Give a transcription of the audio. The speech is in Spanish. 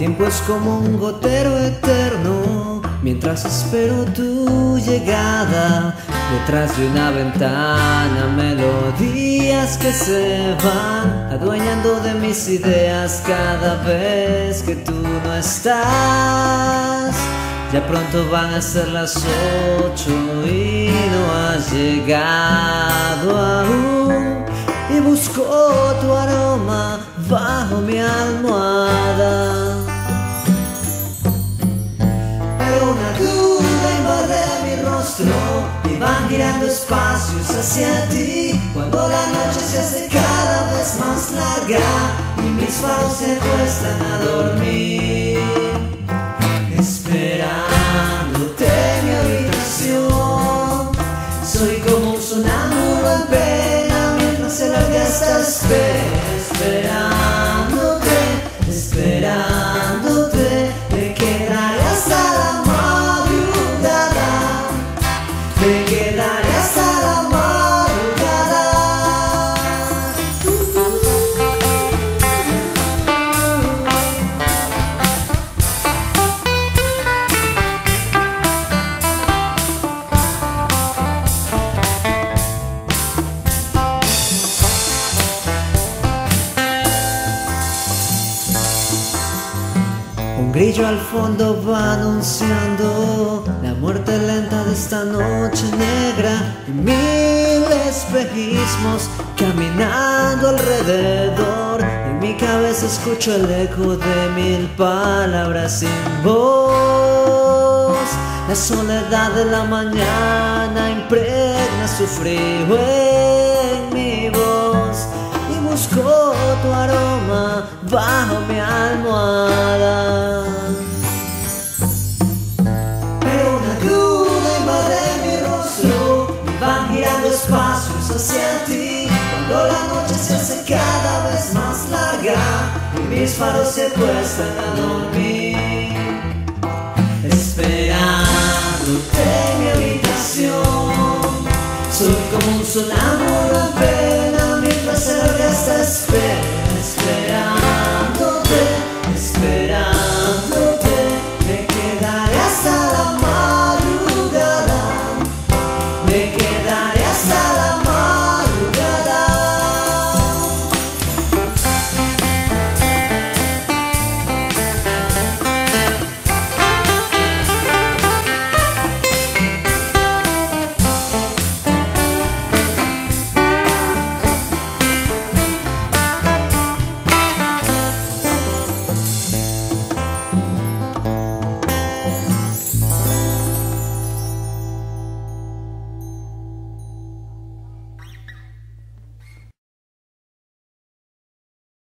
tiempo es como un gotero eterno, mientras espero tu llegada. Detrás de una ventana, melodías que se van adueñando de mis ideas cada vez que tú no estás. Ya pronto van a ser las 8 y no has llegado aún, y busco tu aroma bajo mi almohada. Pero una duda invade mi rostro y van girando espacios hacia ti, cuando la noche se hace cada vez más larga y mis faros se acuestan a dormir. Esperándote en mi habitación, soy como un sonámbulo en pena mientras se larga esta espera. Esperándote, esperándote, me quedaré hasta la madrugada, me quedaré hasta la madrugada. Un grillo al fondo va anunciando la muerte lenta de esta noche negra, y mil espejismos caminando alrededor. En mi cabeza escucho el eco de mil palabras sin voz. La soledad de la mañana impregna su frío en mi voz, y busco tu aroma bajo mi almohada. Pero una duda invade mi rostro y van girando espacios hacia ti, cuando la noche se hace cada vez más larga y mis faros se acuestan a dormir. Esperándote en mi habitación, soy como un sonámbulo en pena mientras se larga esta espera.